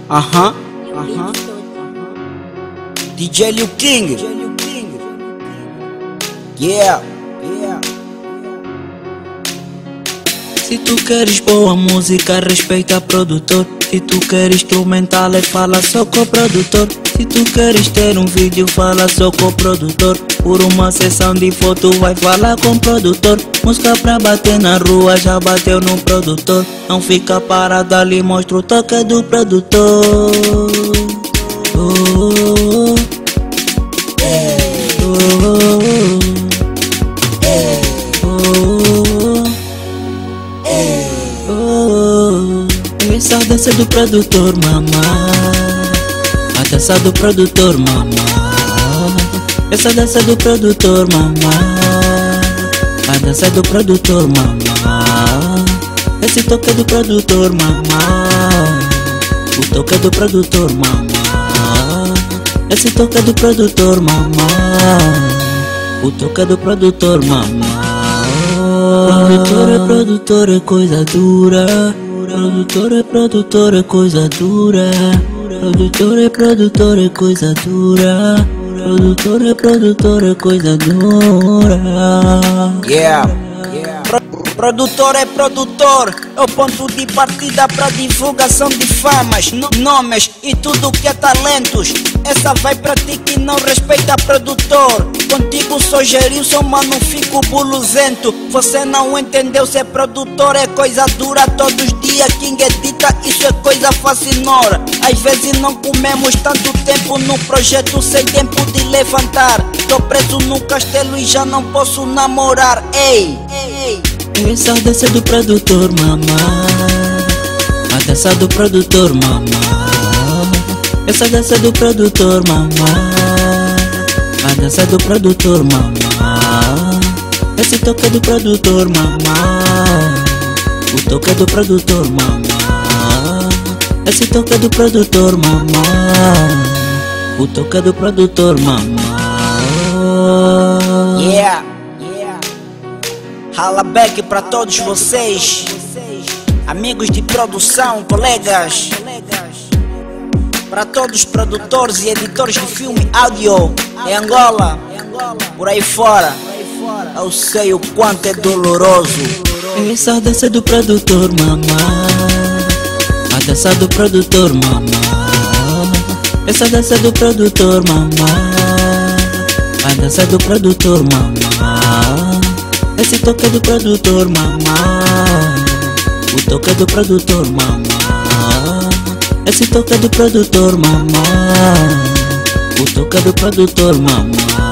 Aham. DJ Liu King. Yeah. Se tu queres boa música, respeita produtor. Se tu queres instrumental, fala só com o produtor. Se tu queres ter um vídeo, fala só com o produtor. Por uma sessão de foto, vai falar com o produtor. Música pra bater na rua, já bateu no produtor. Não fica parado ali, mostra o toque do produtor. Essa dança do produtor, mamá. A dança do produtor, mamá. Essa dança do produtor, mamá. A dança do produtor, mamá. Esse toque do produtor, mamá. O toque do produtor, mamá. Esse toque do produtor, mamá. O toque do produtor, mamá. Produtor é coisa dura. Produtor é coisa dura. Produtor é coisa dura. Produtor é coisa dura. Yeah. Produtor é produtor, é o ponto de partida para divulgação de famas, nomes e tudo que é talentos. Essa vai pra ti que não respeita produtor. Contigo sou Gerilson, mano, fico buluzento. Você não entendeu, ser produtor é coisa dura. Todos os dias King edita, isso é coisa fascinora. Às vezes não comemos tanto tempo no projeto sem tempo de levantar. Tô preso no castelo e já não posso namorar. Ei. Essa dança do produtor, mamá. A dança do produtor, mamá. Essa dança do produtor, mamá. A dança do produtor, mamá. Esse toque do produtor, mamá. O toque do produtor, mamá. Esse toque do produtor, mamá. O toque do produtor, mamá. Yeah. Rala back pra todos vocês, amigos de produção, colegas. Pra todos os produtores e editores de filme áudio em Angola, por aí fora. Eu sei o quanto é doloroso. Essa dança do produtor, mamá. A dança do produtor, mamá. Essa dança do produtor, mamá. A dança do produtor, mamá. Esse toque do produtor, mamá. O toque do produtor, mamá. Esse toque do produtor, mamá. O toque do produtor, mamá.